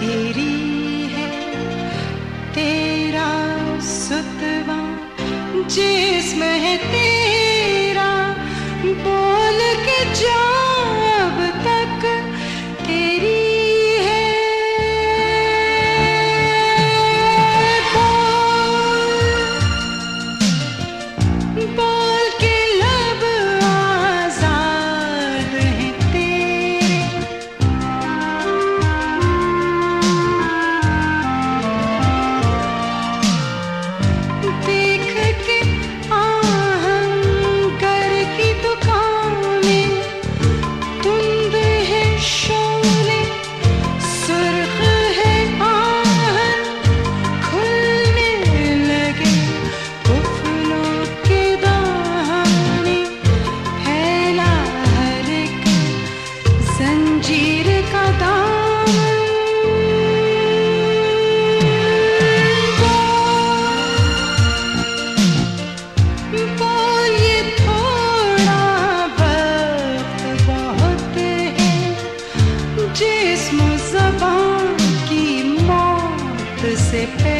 तेरी है, तेरा सुतवा जिस्म है तेरा, बोल के जा अब तक तेरी है। बोल के लब आजाद हैं तेरे, देख के आहंगर की दुकानें, धुंध है शोले, सुर्ख है आहन, खुलने लगे कुफलों के दाने, फैला हर एक जंजीर का दामन। बोल ये थोड़ा वक्त बहुत है, जिस्म ज़बान की मौत से